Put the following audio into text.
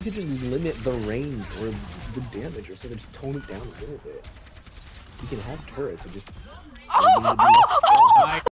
could just limit the range or the damage or something, just tone it down a little bit. You can have turrets and just